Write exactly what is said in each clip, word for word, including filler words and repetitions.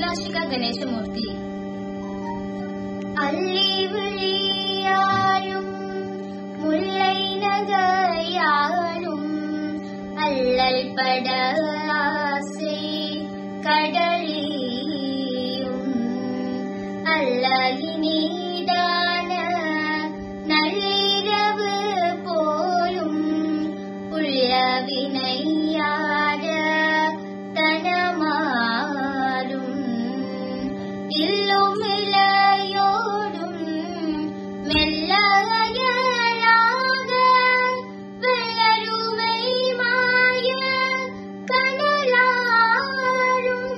அவினாஷிகா கணேசமூர்த்தி. அல்லி விழியாரும் முல்லை நகையாரும் அல்லல் பட ஆசை கடலியும் அல்லகினீதான நள்ளிரவு போலும் உள்ளவினையாட தனமாறும் இல்லும் இளையோடும் மெல்லையலாக வெள்ளருமை மாய கனலாரும்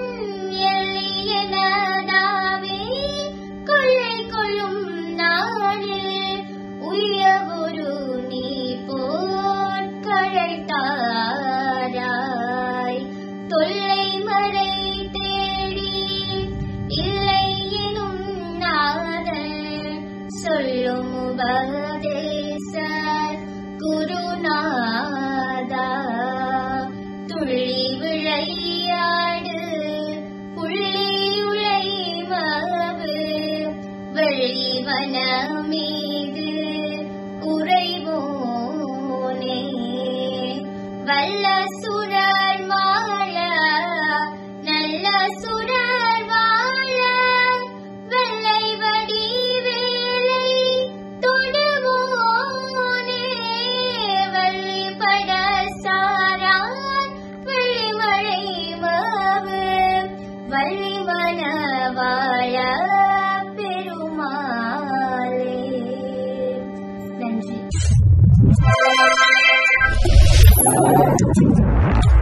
எல்லியனதாவே கொள்ளை கொள்ளும் நாளில் உயவுரு நீ போற்கழைத்தாராய் தொல்லை மறை தேடி இல்லை எனும் நாதல் சொல்லும் உபதேச குருநாதா துள்ளி விளையாடு புள்ளி உழைமவு வெள்ளி வனமீது உறைவோனே வல்ல சுரர் மாள நல்ல சுரர் வாழ வெள்ளை வடி வேலை தொடுவோனே வள்ளி பட சாரான் வெள்ளிமழை மாவு வள்ளி வன வாழ பெருமாளே. நன்றி.